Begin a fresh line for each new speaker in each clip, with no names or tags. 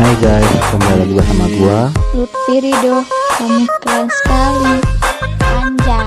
Hai guys, kembali lagi bersama gua
Lutfi Rido, kamu keren sekali. Anjay.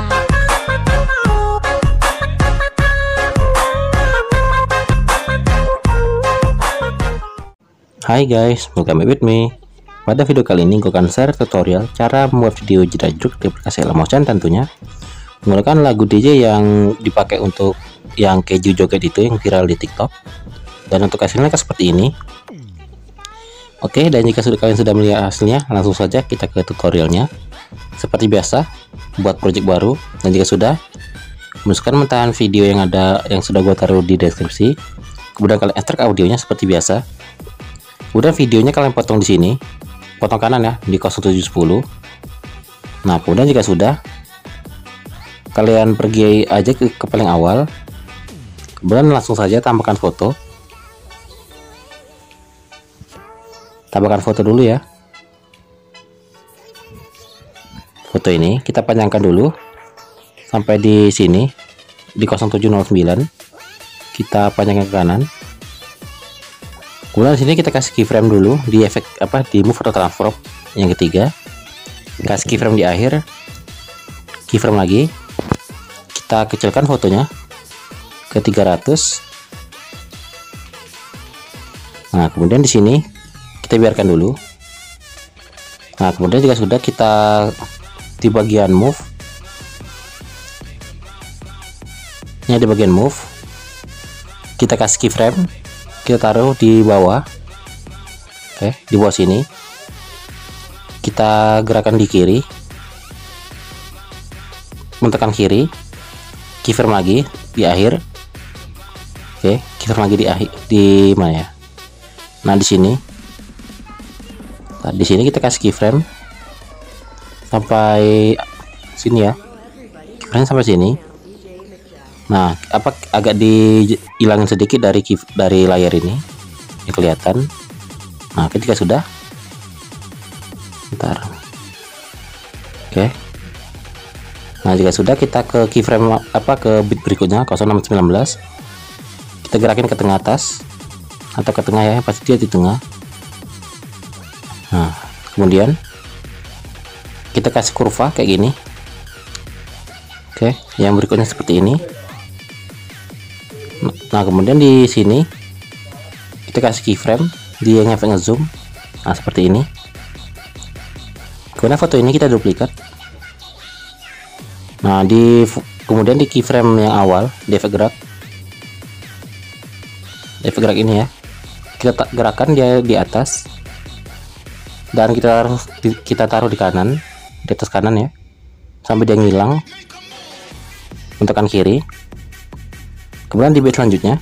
Hai guys, welcome back with me. Pada video kali ini gue akan share tutorial cara membuat video jedajuk di aplikasi Lemotion, tentunya menggunakan lagu DJ yang dipakai untuk yang keju joget itu yang viral di TikTok. Dan untuk hasilnya seperti ini. Oke, dan jika kalian sudah melihat hasilnya, langsung saja kita ke tutorialnya. Seperti biasa, buat project baru, dan jika sudah, masukkan mentahan video yang sudah gue taruh di deskripsi. Kemudian kalian ekstrak audionya seperti biasa. Kemudian videonya kalian potong di sini, potong kanan ya, di 0710. Nah, kemudian jika sudah, kalian pergi aja ke paling awal. Kemudian langsung saja tambahkan foto. Tambahkan foto dulu ya. Foto ini kita panjangkan dulu sampai di sini di 0709. Kita panjangkan ke kanan. Kemudian sini kita kasih keyframe dulu di efek di move atau transform yang ketiga. Kasih keyframe di akhir. Keyframe lagi. Kita kecilkan fotonya ke 300. Nah, kemudian di sini kita biarkan dulu. Nah, kemudian jika sudah, kita di bagian move. Ini di bagian move. Kita kasih keyframe. Kita taruh di bawah. Oke, di bawah sini. Kita gerakan di kiri. Mentekan kiri. Keyframe lagi di akhir. Oke, keyframe lagi di akhir, di mana ya? Nah, di sini. Nah, di sini kita kasih keyframe sampai sini ya. Keyframe sampai sini. Nah, agak dihilangin sedikit dari layar ini, kelihatan. Nah, ketika sudah, bentar. Oke. Nah, jika sudah, kita ke keyframe ke bit berikutnya 0619. Kita gerakin ke tengah atas atau ke tengah ya, pasti dia di tengah. Nah, kemudian kita kasih kurva kayak gini. Oke, yang berikutnya seperti ini. Nah, kemudian di sini kita kasih keyframe di yang efek ngezoom. Nah, seperti ini. Kemudian foto ini kita duplikat. Nah, kemudian di keyframe yang awal di efek gerak. Efek gerak ini ya. Kita gerakan dia di atas. Dan kita taruh di kanan, di atas kanan ya. Sampai dia ngilang. Tekan kiri. Kemudian di bit selanjutnya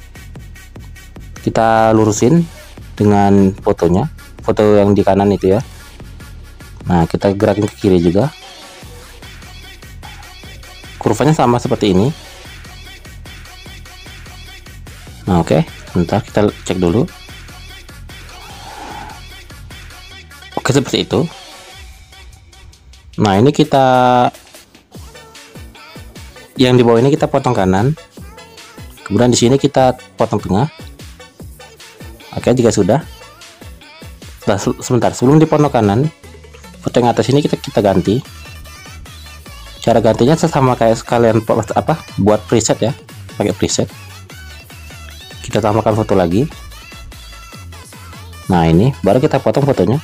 kita lurusin dengan fotonya, foto yang di kanan itu ya. Nah, kita gerakin ke kiri juga. Kurvanya sama seperti ini. Nah, oke, bentar kita cek dulu. Oke, seperti itu. Nah, ini yang di bawah ini kita potong kanan. Kemudian di sini kita potong tengah. Oke, jika sudah. Sebentar, sebelum dipotong kanan, foto yang atas ini kita ganti. Cara gantinya sama kayak sekalian buat preset ya, pakai preset. Kita tambahkan foto lagi. Nah, ini baru kita potong fotonya.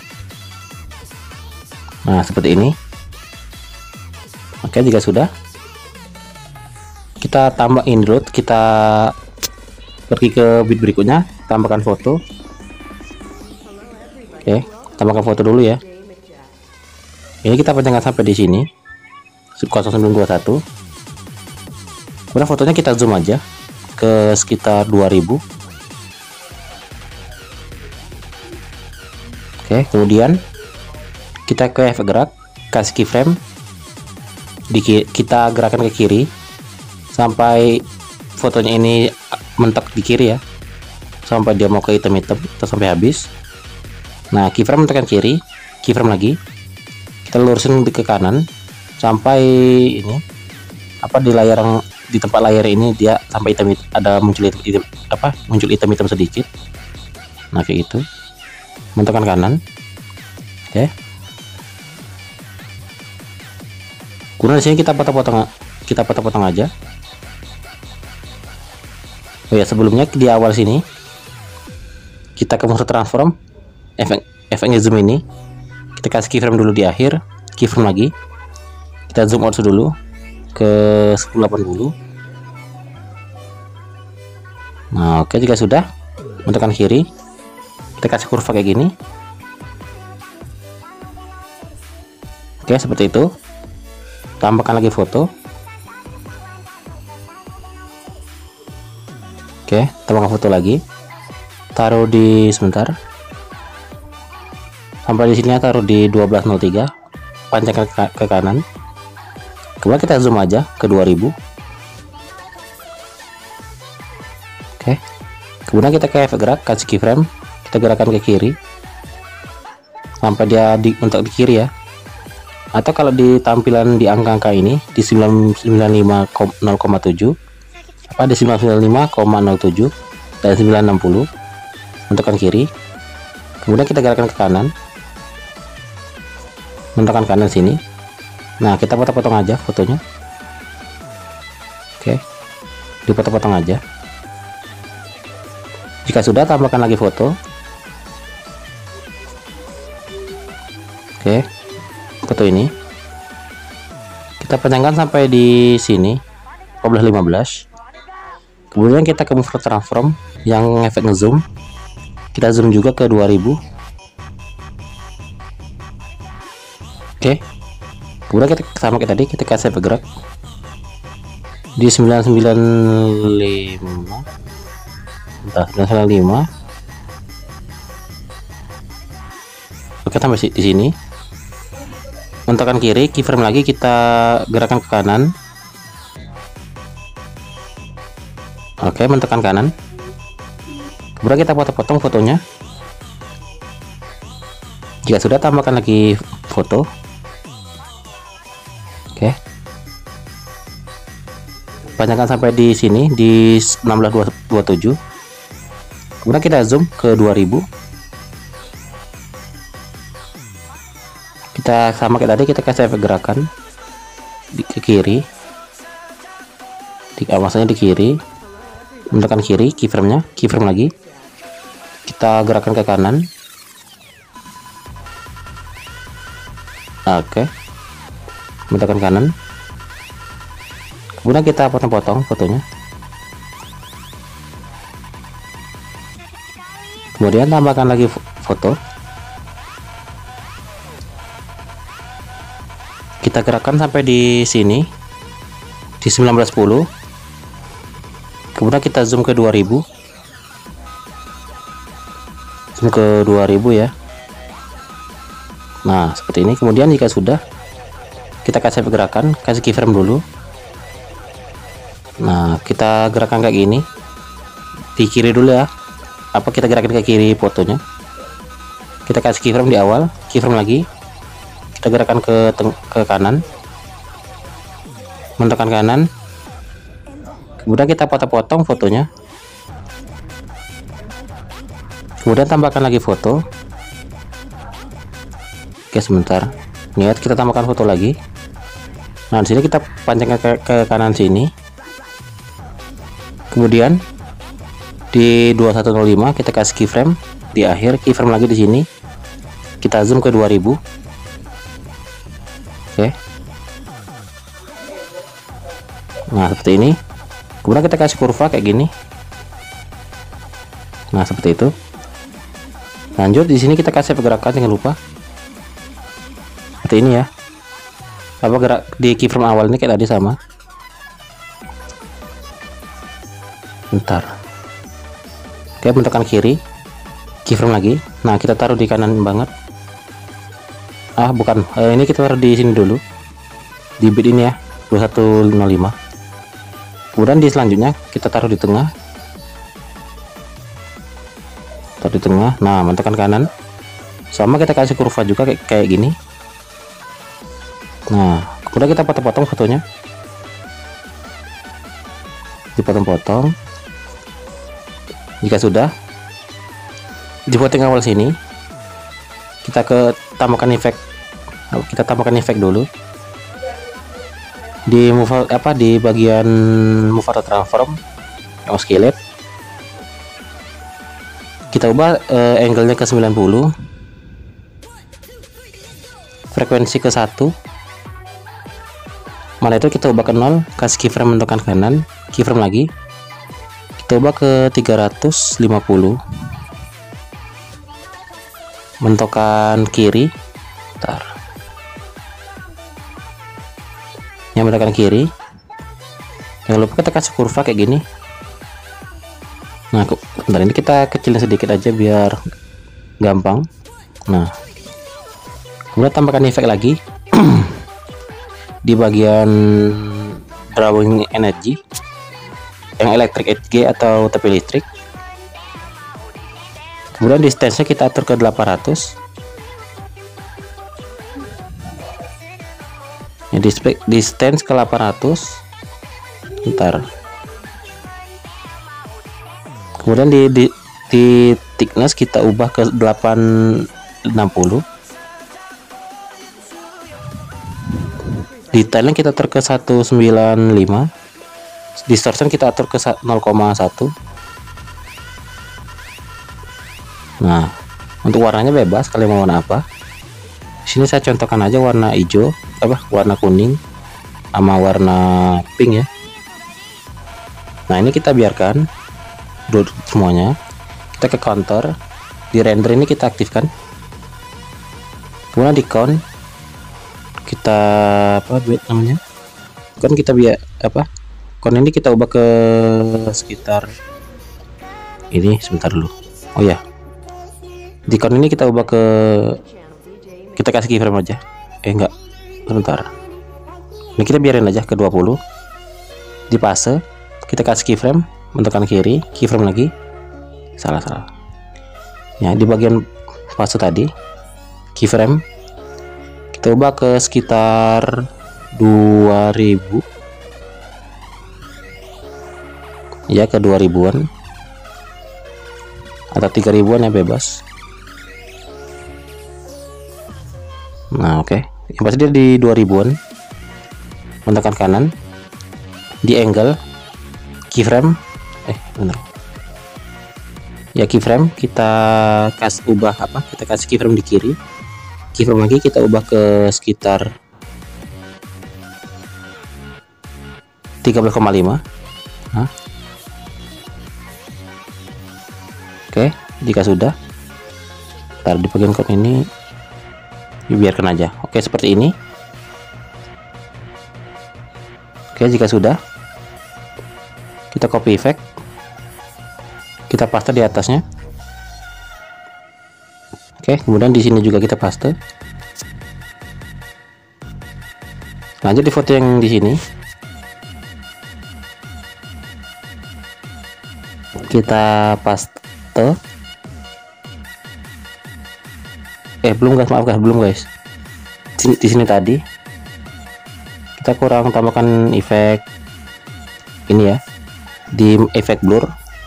Nah, seperti ini. Oke, jika sudah, kita tambahin dulu, kita pergi ke bit berikutnya, tambahkan foto. Oke, tambahkan foto dulu ya. Ini kita panjangkan sampai di sini 0921. Kemudian fotonya kita zoom aja ke sekitar 2000. Oke, kemudian kita ke efek gerak, kasih keyframe, kita gerakan ke kiri sampai fotonya ini mentok di kiri ya, sampai dia mau ke hitam-hitam atau sampai habis. Nah, keyframe tekan kiri, keyframe lagi, kita lurusin ke kanan sampai ini di layar di tempat layar ini dia sampai muncul hitam-hitam sedikit. Nah, kayak gitu. menentukan kanan. Oke. Kemudian di sini kita potong-potong aja. Oh ya, sebelumnya di awal sini kita ke mode transform, efek zoom ini kita kasih keyframe dulu di akhir, keyframe lagi, kita zoom out dulu ke 1080. Nah oke, jika sudah, menentukan kiri, kita kasih kurva kayak gini. Oke, seperti itu. Tambahkan lagi foto. Oke, tambahkan foto lagi. Taruh di sebentar. Sampai di sini taruh di 1203. Panjangkan ke kanan. Kemudian kita zoom aja ke 2000. Oke. Kemudian kita ke efek gerak, kasih keyframe, kita gerakkan ke kiri. Sampai dia untuk di kiri ya. Atau kalau di tampilan di angka-angka ini di 995,0,7 apa di 995,07 dan 960, menentukan kiri, kemudian kita gerakkan ke kanan, menentukan kanan sini. Nah kita potong-potong aja fotonya. Oke, dipotong-potong aja. Jika sudah, tambahkan lagi foto. Oke, foto ini kita panjangkan sampai di sini 15. Kemudian kita ke move transform yang efek ngezoom, kita zoom juga ke 2000. Oke, kemudian kita sama kayak tadi, kita kasih efek gerak di 995. Entah, 995. Oke, sampai di sini. Menentukan kiri, keyframe lagi, kita gerakkan ke kanan. Oke, menentukan kanan. Kemudian kita potong-potong fotonya. Jika sudah, tambahkan lagi foto. Oke, panjangkan sampai di sini di 1627. Kemudian kita zoom ke 2000. Kita sama kayak tadi, kita kasih efek gerakan ke kiri, maksudnya di kiri, menentukan kiri, keyframe-nya, keyframe lagi, kita gerakkan ke kanan. Oke, menentukan kanan, kemudian kita potong-potong fotonya. Kemudian tambahkan lagi foto, kita gerakkan sampai di sini di 1910. Kemudian kita zoom ke 2000, zoom ke 2000 ya. Nah seperti ini. Kemudian jika sudah, kita kasih gerakan, kasih keyframe dulu. Nah kita gerakan kayak gini di kiri dulu ya, apa kita gerakin ke kiri fotonya, kita kasih keyframe di awal, keyframe lagi, kita gerakan ke kanan, menentukan kanan, kemudian kita potong-potong fotonya, kemudian tambahkan lagi foto. Oke, sebentar, lihat, kita tambahkan foto lagi. Nah di sini kita panjangkan ke kanan sini, kemudian di 2105 kita kasih keyframe di akhir, keyframe lagi di sini, kita zoom ke 2000. Oke, nah seperti ini. Kemudian kita kasih kurva kayak gini. Nah seperti itu. Lanjut di sini kita kasih pergerakan, jangan lupa seperti ini ya, apa gerak di keyframe awal ini kayak tadi sama. Bentar. Oke, menentukan kiri, keyframe lagi. Nah kita taruh di kanan banget. Bukan, ini kita taruh di sini dulu, di bit ini ya, 2105. Kemudian di selanjutnya kita taruh di tengah, nah menentukan kanan, sama kita kasih kurva juga kayak gini. Nah kemudian kita potong-potong fotonya, dipotong-potong. Jika sudah, di voting awal sini kita tambahkan efek dulu di move di bagian move atau transform yang skillet. Kita ubah angle-nya ke 90, frekuensi ke 1, mana itu kita ubah ke 0, kasih keyframe menentukan kanan, keyframe lagi, kita ubah ke 350, menentukan kiri, bentar, yang menentukan kiri, jangan lupa kita kasih kurva kayak gini. Nah, bentar, ini kita kecilin sedikit aja biar gampang. Nah, kemudian tambahkan efek lagi di bagian drawing energy yang electric edge atau tepi listrik. Kemudian distance-nya kita atur ke 800. Ya, distance ke 800. Bentar. Kemudian di thickness kita ubah ke 860. Detailnya kita atur ke 195. Distortion kita atur ke 0,1. Nah, untuk warnanya bebas, kalian mau warna apa. Di sini saya contohkan aja warna hijau, warna kuning sama warna pink ya. Nah, ini kita biarkan dulu semuanya. Kita ke counter, di render ini kita aktifkan, kemudian di count kita namanya kan kita count ini kita ubah ke sekitar ini, sebentar dulu. Oh ya, di count ini kita ubah ke, kita kasih keyframe aja, enggak, sebentar, ini kita biarin aja ke 20. Di fase kita kasih keyframe, menentukan kiri, keyframe lagi, salah ya. Di bagian fase tadi keyframe kita ubah ke sekitar 2000 ya, ke 2000-an atau 3000-an ya, bebas. Nah, oke. Yang pasti dia di 2000-an. Mentekan kanan, di angle, keyframe, benar ya, keyframe kita ubah kita kasih keyframe di kiri, keyframe lagi kita ubah ke sekitar 13,5. Nah, oke, jika sudah, ntar di bagian code ini dibiarkan aja. Oke, seperti ini. Oke, jika sudah, kita copy efek, kita paste di atasnya. Oke, kemudian di sini juga kita paste. Lanjut di foto yang di sini, kita paste. Belum guys, maaf guys, belum guys. Di sini tadi kita kurang tambahkan efek ini ya, di efek blur,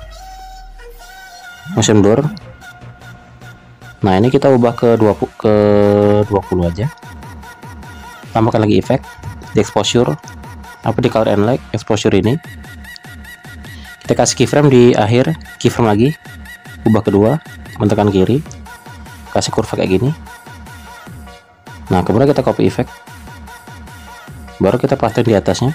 motion blur. Nah, ini kita ubah ke 20 aja. Tambahkan lagi efek di exposure, di color and light exposure ini. Kita kasih keyframe di akhir, keyframe lagi, ubah kedua, mentekan kiri, kasih kurva kayak gini. Nah, kemudian kita copy efek, baru kita paste di atasnya.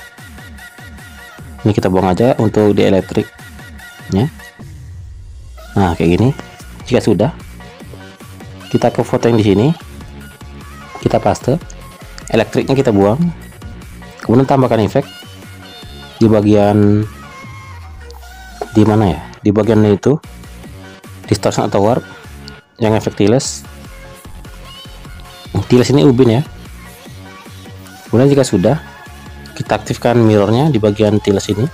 Ini kita buang aja untuk di elektriknya. Nah, kayak gini. Jika sudah, kita ke foto yang di sini, kita paste, elektriknya kita buang, kemudian tambahkan efek di bagian di mana ya, di bagian itu distortion atau warp, yang efek tiles ini ubin ya. Kemudian jika sudah, kita aktifkan mirrornya di bagian tiles ini.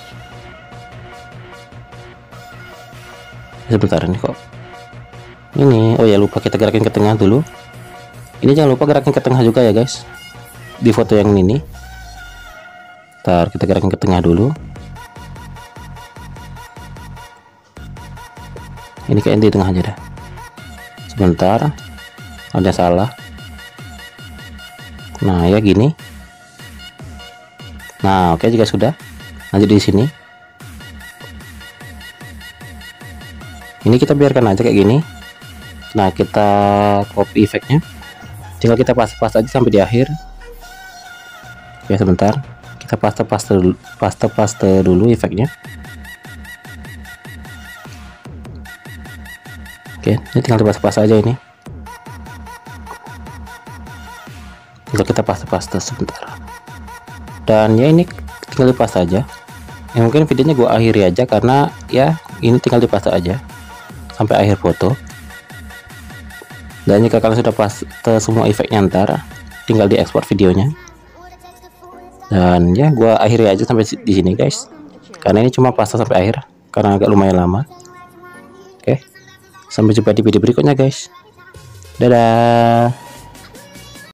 Sebentar, ini kok ini, oh ya, lupa kita gerakin ke tengah dulu. Ini jangan lupa gerakin ke tengah juga ya guys, di foto yang ini. Ntar kita gerakin ke tengah dulu. Ini kayak di tengah aja dah. Sebentar, ada salah. Nah ya gini. Nah oke, jika sudah, lanjut di sini. Ini kita biarkan aja kayak gini. Nah kita copy efeknya, tinggal kita paste aja sampai di akhir. Oke sebentar, kita paste dulu efeknya. Oke, ini tinggal dipaste aja ini. Tinggal kita paste sebentar. Dan ya ini tinggal dipaste aja. Ya mungkin videonya gue akhiri aja karena ya ini tinggal dipaste aja sampai akhir foto. Dan jika kalian sudah paste semua efeknya, ntar tinggal diekspor videonya. Dan ya gue akhiri aja sampai di sini guys, karena ini cuma paste sampai akhir karena agak lumayan lama. Oke, sampai jumpa di video berikutnya guys. Dadah.